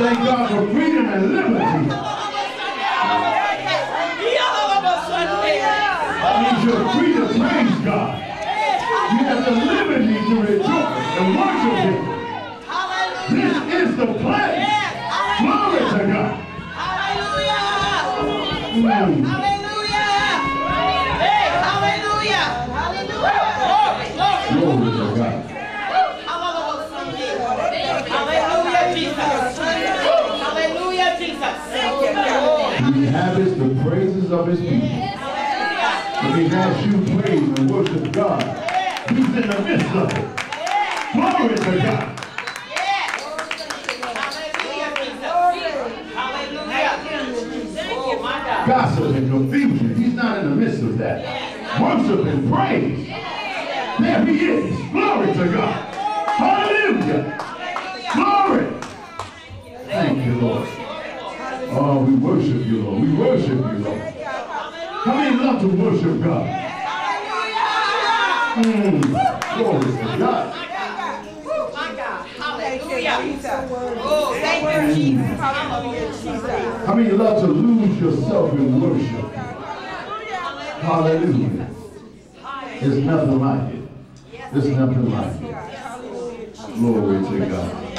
Thank God for freedom and liberty. That means you're free to praise God. You have the liberty to rejoice and worship Him. This is the place. Glory to God. Hallelujah. Glory to God. Hallelujah, Jesus. Hallelujah, Jesus. He inhabits the praises of His people. If He has you praise and worship God, He's in the midst of it. Glory to God. Gossip and confusion, He's not in the midst of that. Worship and praise. There He is. Glory to God. Hallelujah. Glory. Thank you, Lord. Oh, we worship you, Lord. We worship you, Lord. How many love to worship God? Glory to God. How many love to lose yourself in worship? Hallelujah. There's nothing like it. There's nothing like it. Glory to God.